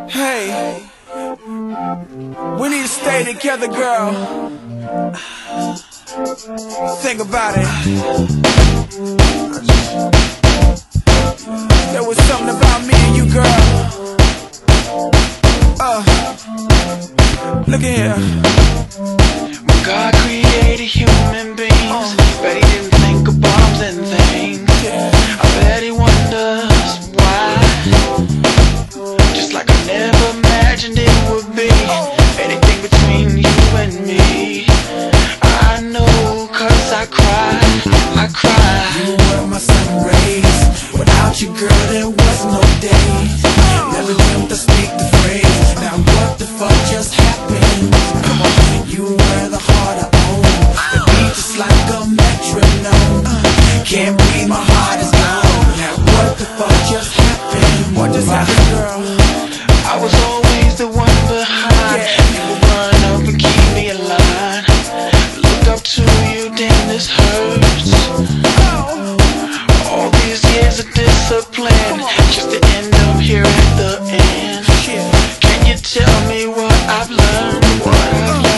Hey, we need to stay together, girl. Think about it. There was something about me and you, girl. Look at here. When God created human beings, bet He didn't think of bombs and things. I bet He wonders why. Just like I never imagined it would be anything between you and me. I know, 'cause I cried. You were my sun rays. Without you, girl, there was no days. Never dreamt to speak the phrase. Now what the fuck just happened? You were the heart I own. The beat just like a metronome. Can't breathe, my heart is gone. Now what the fuck just happened? What just happened, girl? I was always the one behind. You would run up and keep me alive. Look up to you, damn, this hurts. All these years of discipline, just to end up here at the end. Can you tell me what I've learned? What I've learned?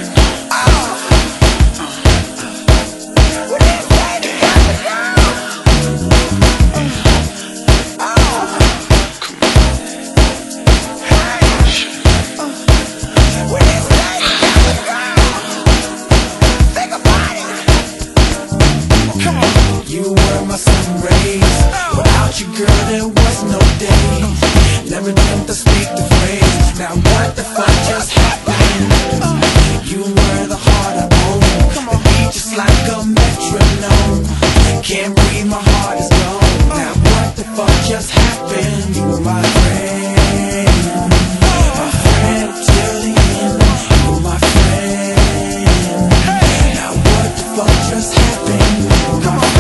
You were my sun rays. Without you, girl, there was no days. Never dreamt to speak the phrase. Now what the fuck just happened? You were the heart I own. The beat just like a metronome. Can't breathe, my heart is gone. Now what the fuck just happened? You were my friend, my friend till the end. You were my friend. Now what the fuck just happened? You were my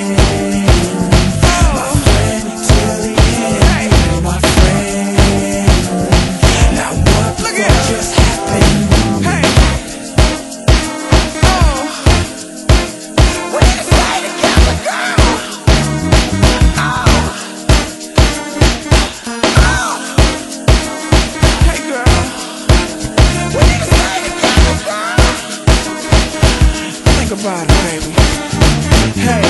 about it, baby. Hey.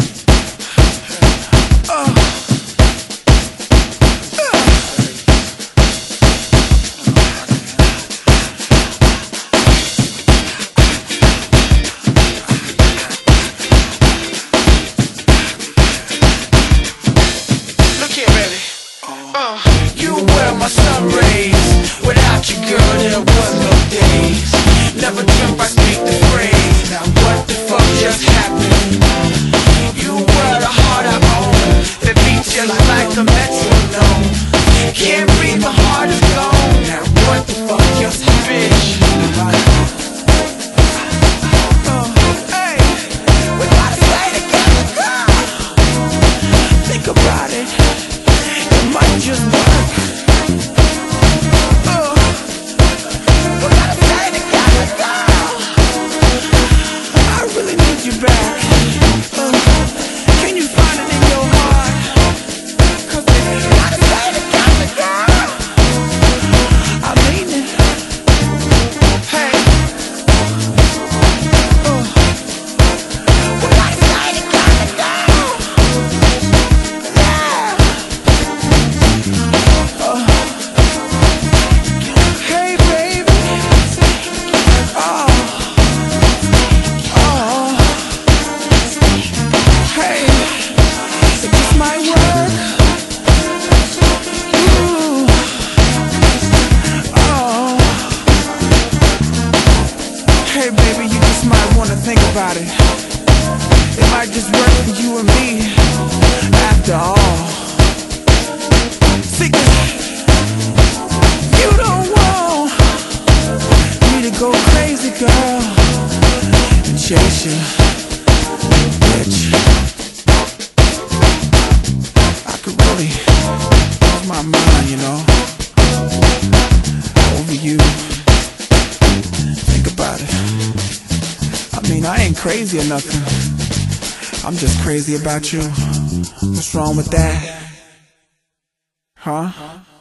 Look here, baby. You were my sun rays. Without you, girl, there was no days. Never dreamt I speak the phrase. Now what the fuck just happened? You were the heart I own. The beat just like a metronome. Can't breathe, my heart is gone. Now what the fuck just happened? Hey, we gotta stay together, girl. Think about it. It might just work. We gotta stay together, girl. I really need you back. Can you find it in your heart? 'Cause we gotta stay together, girl. I mean it. Hey. We gotta stay together, girl. Yeah. Hey, baby. Hey, it just might work. Ooh. Hey, baby, you just might wanna think about it. It might just work for you and me, after all. See, 'cause you don't want me to go crazy, girl, and chase you, bitch. I could really lose my mind, you know, over you. Think about it. I mean, I ain't crazy or nothing. I'm just crazy about you. What's wrong with that? Huh?